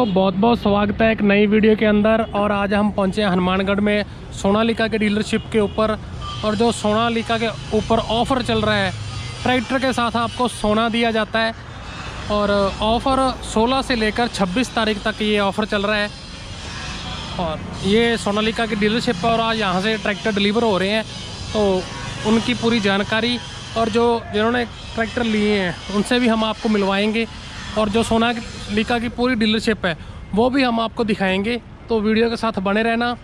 बहुत बहुत स्वागत है एक नई वीडियो के अंदर। और आज हम पहुंचे हैं हनुमानगढ़ में सोनालिका के डीलरशिप के ऊपर। और जो सोनालिका के ऊपर ऑफ़र चल रहा है, ट्रैक्टर के साथ आपको सोना दिया जाता है। और ऑफ़र 16 से लेकर 26 तारीख तक ये ऑफ़र चल रहा है। और ये सोनालिका की डीलरशिप है और आज यहाँ से ट्रैक्टर डिलीवर हो रहे हैं, तो उनकी पूरी जानकारी और जो जिन्होंने ट्रैक्टर लिए हैं उनसे भी हम आपको मिलवाएंगे। और जो सोनालिका की पूरी डीलरशिप है वो भी हम आपको दिखाएंगे, तो वीडियो के साथ बने रहना।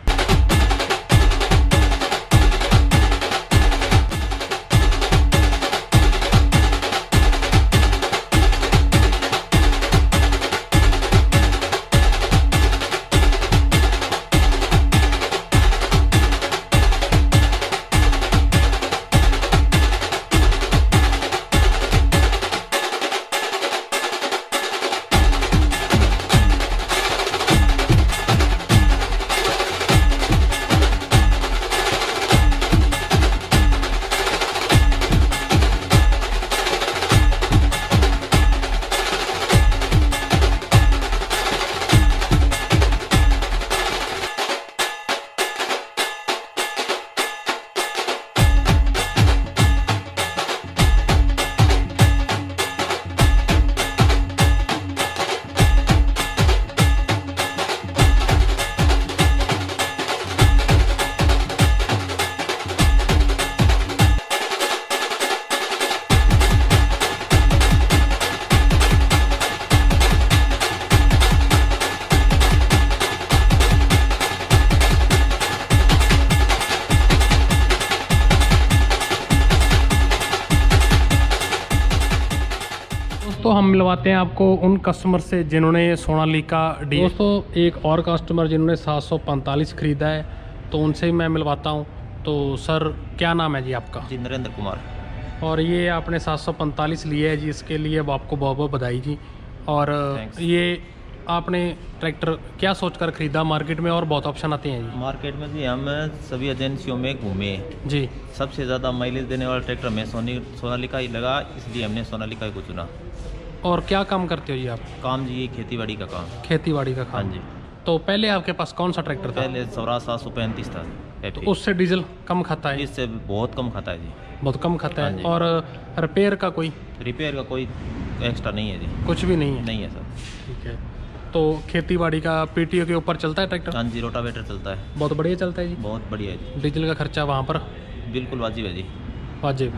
तो हम मिलवाते हैं आपको उन कस्टमर से जिन्होंने सोनालिका डी। दोस्तों एक और कस्टमर जिन्होंने 745 ख़रीदा है, तो उनसे ही मैं मिलवाता हूं। तो सर क्या नाम है जी आपका? जी नरेंद्र कुमार। और ये आपने 745 लिए है जी, इसके लिए अब आपको बहुत बहुत बधाई जी। और ये आपने ट्रैक्टर क्या सोचकर ख़रीदा? मार्केट में और बहुत ऑप्शन आते हैं जी। मार्केट में जी हम सभी एजेंसियों में घूमे जी, सबसे ज़्यादा माइलेज देने वाला ट्रैक्टर में सोनालिका ही लगा, इसलिए हमने सोनालिका को चुना। और क्या काम करते हो जी आप? काम जी ये खेतीबाड़ी का काम। खेतीबाड़ी का काम। हाँ जी। तो पहले आपके पास कौन सा ट्रैक्टर था? पहले स्वराज 735 था। तो उससे डीजल कम खाता है? इससे बहुत कम खाता है जी। बहुत कम खाता है। हाँ जी। और रिपेयर का कोई? रिपेयर का कोई एक्स्ट्रा नहीं है जी। कुछ भी नहीं है? नहीं है सर। ठीक है। तो खेतीबाड़ी का पीटीओ के ऊपर चलता है ट्रैक्टर? हाँ जी, रोटावेटर चलता है। बहुत बढ़िया चलता है जी। बहुत बढ़िया है जी। डीजल का खर्चा वहाँ पर बिल्कुल वाजिब है जी। वाजिब।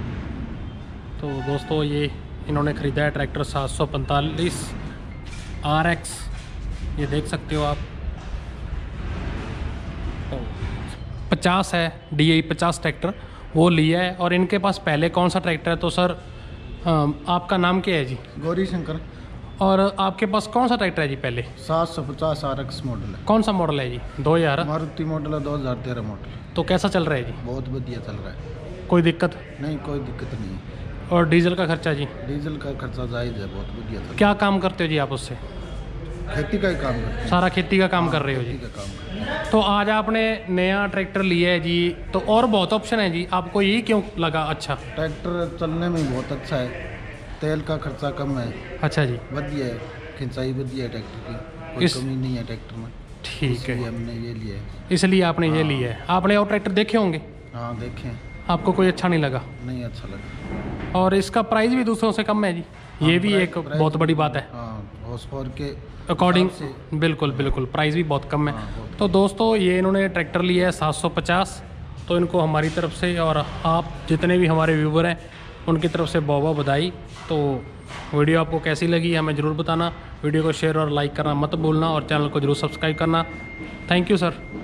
तो दोस्तों ये इन्होंने ख़रीदा है ट्रैक्टर 745 RX, ये देख सकते हो आप। तो 50 है DI 50 ट्रैक्टर वो लिया है। और इनके पास पहले कौन सा ट्रैक्टर है? तो सर आपका नाम क्या है जी? गौरी शंकर। और आपके पास कौन सा ट्रैक्टर है जी पहले? 750 RX मॉडल है। कौन सा मॉडल है जी? 2000 मारुति मॉडल है, 2013 मॉडल। तो कैसा चल रहा है जी? बहुत बढ़िया चल रहा है, कोई दिक्कत नहीं कोई दिक्कत नहीं है। और डीजल का खर्चा जी? डीजल का खर्चा जायज़ है, बहुत बढ़िया चल क्या काम करते हो जी आप उससे? रहा है। खेती का ही काम करते हैं। सारा खेती का काम कर रहे हो जी? खेती का काम करते हैं। तो आज आपने नया ट्रैक्टर लिया है जी, तो और बहुत ऑप्शन है जी, आपको यही क्यों लगा अच्छा? ट्रैक्टर चलने में बहुत अच्छा है, तेल का खर्चा कम है। अच्छा जी। बढ़िया है, खिंचाई बढ़िया है ट्रैक्टर की, कोई कमी नहीं है ट्रैक्टर में। ठीक है, हमने ये लिया है। इसलिए आपने ये लिया है। आपने और ट्रैक्टर देखे होंगे? हाँ देखें। आपको कोई अच्छा नहीं लगा? नहीं अच्छा लगा। और इसका प्राइस भी दूसरों से कम है जी, ये भी एक बहुत बड़ी बात है। हाँ, हॉर्स पावर के अकॉर्डिंग से बिल्कुल बिल्कुल प्राइस भी बहुत कम है। हाँ, तो दोस्तों ये इन्होंने ट्रैक्टर लिया है 750, तो इनको हमारी तरफ से और आप जितने भी हमारे व्यूवर हैं उनकी तरफ से बहुत बहुत बधाई। तो वीडियो आपको कैसी लगी हमें ज़रूर बताना। वीडियो को शेयर और लाइक करना मत भूलना और चैनल को ज़रूर सब्सक्राइब करना। Thank you sir.